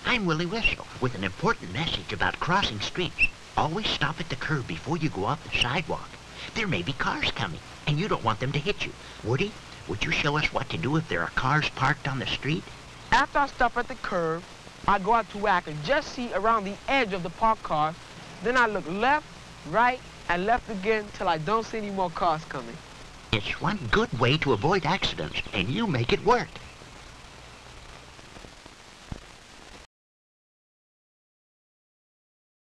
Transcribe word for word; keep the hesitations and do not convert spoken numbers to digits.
I'm Willy Whistle with an important message about crossing streets. Always stop at the curb before you go off the sidewalk. There may be cars coming, and you don't want them to hit you. Woody, would you show us what to do if there are cars parked on the street? After I stop at the curb, I go out to where I can just see around the edge of the parked cars. Then I look left, right, and left again till I don't see any more cars coming. It's one good way to avoid accidents, and you make it work.